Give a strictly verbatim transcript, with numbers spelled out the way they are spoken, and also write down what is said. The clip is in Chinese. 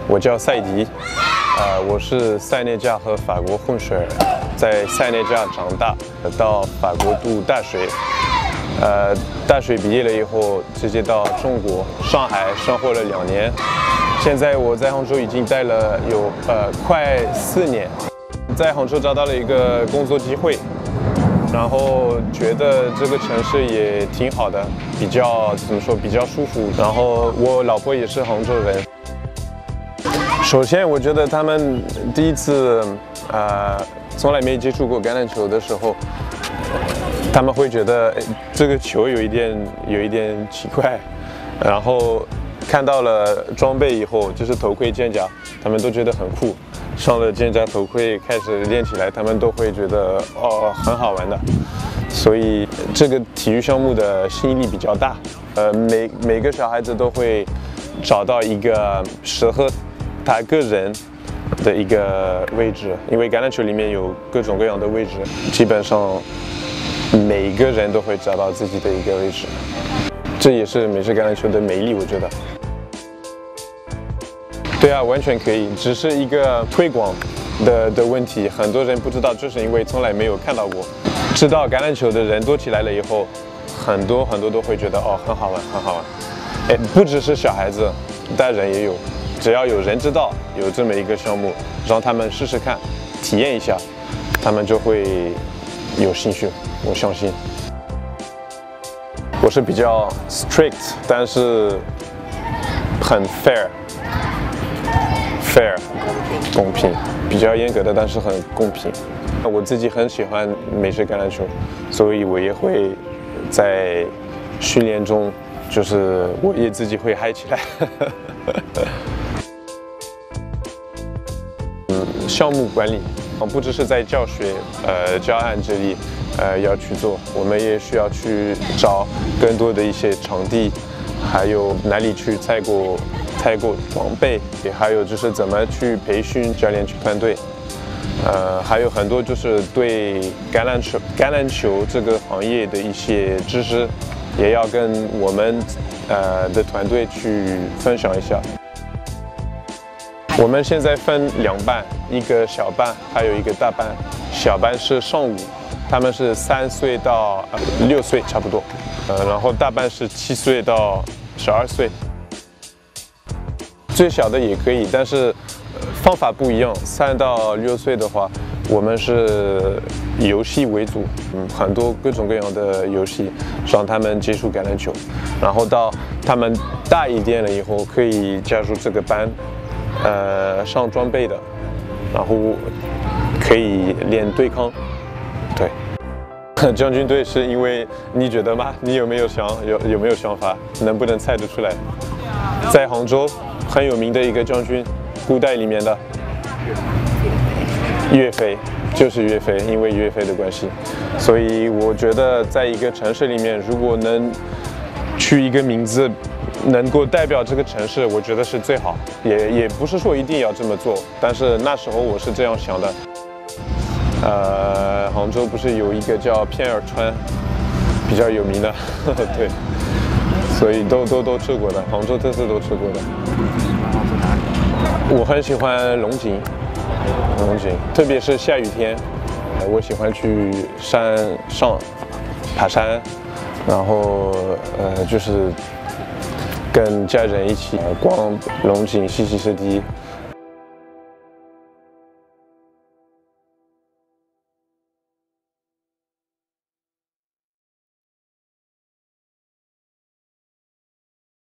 我叫赛迪，呃，我是塞内加和法国混血儿，在塞内加长大，到法国读大学，呃，大学毕业了以后，直接到中国上海生活了两年，现在我在杭州已经待了有呃快四年，在杭州找到了一个工作机会。 然后觉得这个城市也挺好的，比较怎么说，比较舒服。然后我老婆也是杭州人。首先，我觉得他们第一次呃从来没接触过橄榄球的时候，他们会觉得这个球有一点有一点奇怪。然后看到了装备以后，就是头盔、肩甲，他们都觉得很酷。 上了肩甲头盔开始练起来，他们都会觉得哦很好玩的，所以这个体育项目的吸引力比较大。呃，每每个小孩子都会找到一个适合他个人的一个位置，因为橄榄球里面有各种各样的位置，基本上每个人都会找到自己的一个位置，这也是美式橄榄球的魅力，我觉得。 对啊，完全可以，只是一个推广的的问题。很多人不知道，就是因为从来没有看到过。知道橄榄球的人多起来了以后，很多很多都会觉得哦，很好玩，很好玩。哎，不只是小孩子，大人也有。只要有人知道有这么一个项目，让他们试试看，体验一下，他们就会有兴趣。我相信。我是比较 strict， 但是很 fair。 fair， 公平，比较严格的，但是很公平。我自己很喜欢美式橄榄球，所以我也会在训练中，就是我也自己会嗨起来。嗯，项目管理，不只是在教学、呃教案这里，呃要去做，我们也需要去找更多的一些场地，还有哪里去采购。 采购装备，也还有就是怎么去培训教练团队，呃，还有很多就是对橄榄球橄榄球这个行业的一些知识，也要跟我们呃的团队去分享一下。我们现在分两班，一个小班，还有一个大班。小班是上午，他们是三岁到呃六岁差不多，呃，然后大班是七岁到十二岁。 最小的也可以，但是方法不一样。三到六岁的话，我们是游戏为主，嗯，很多各种各样的游戏让他们接触橄榄球。然后到他们大一点了以后，可以加入这个班，呃，上装备的，然后可以练对抗。对，将军队是因为你觉得吗？你有没有想有有没有想法？能不能猜得出来？在杭州。 很有名的一个将军，古代里面的岳飞，就是岳飞，因为岳飞的关系，所以我觉得在一个城市里面，如果能取一个名字，能够代表这个城市，我觉得是最好。也也不是说一定要这么做，但是那时候我是这样想的。呃，杭州不是有一个叫片儿川，比较有名的，对。 所以都都都吃过的，杭州特色都吃过的。我很喜欢龙井，龙井，特别是下雨天，我喜欢去山上爬山，然后呃就是跟家人一起逛龙井、西溪湿地，